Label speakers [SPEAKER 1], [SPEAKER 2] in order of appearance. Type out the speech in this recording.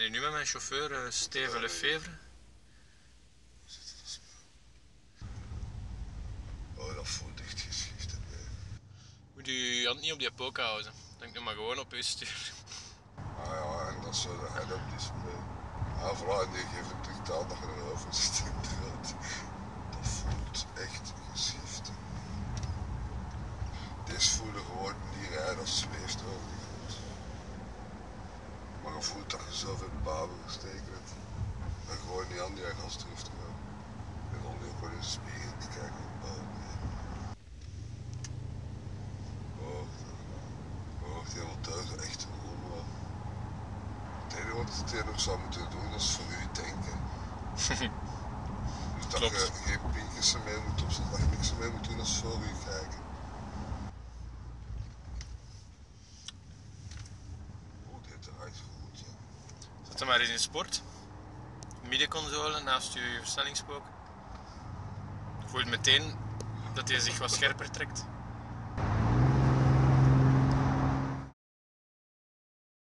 [SPEAKER 1] ben hier nu met mijn chauffeur Steven Lefevre.
[SPEAKER 2] Oh, dat voelt echt geschift.
[SPEAKER 1] Moet u je hand niet op die pook houden. Denk nu maar gewoon op uw stuur.
[SPEAKER 2] Ah ja, en dat is zo de head-up display. Ah, voilà, en die geeft een dictaat dat je erover zit. Dat voelt echt geschift. Deze voelde gewoon niet rijden als zweeft over die grond. Maar je voelt dat je zoveel babel gesteken hebt. En gewoon niet aan die gas terug te gaan. En dan ook wel in de spiegel te kijken. Oh nee. Oh, die helemaal thuis echt rommelen. Het enige wat het hier nog zou moeten doen is voor u denken. Dus dat
[SPEAKER 1] Klopt.
[SPEAKER 2] je geen pinkers mee moet opzetten, dat je niks mee moet doen als voor u kijken. Oh, dit draait goed, ja.
[SPEAKER 1] Zet hem maar eens in sport. Middenconsole naast je versnellingspook. Je voelt meteen dat hij zich wat scherper trekt.